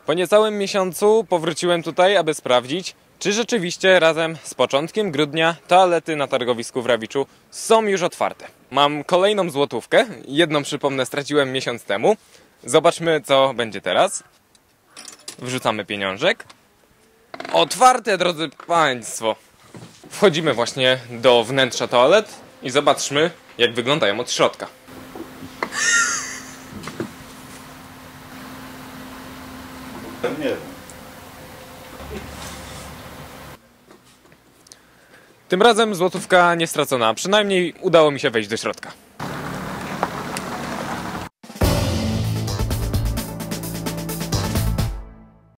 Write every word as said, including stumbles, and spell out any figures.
Po niecałym miesiącu powróciłem tutaj, aby sprawdzić, czy rzeczywiście razem z początkiem grudnia toalety na targowisku w Rawiczu są już otwarte. Mam kolejną złotówkę, jedną przypomnę straciłem miesiąc temu. Zobaczmy, co będzie teraz. Wrzucamy pieniążek. Otwarte, drodzy Państwo. Wchodzimy właśnie do wnętrza toalet i zobaczmy, jak wyglądają od środka. Nie wiem. Tym razem złotówka nie stracona, przynajmniej udało mi się wejść do środka.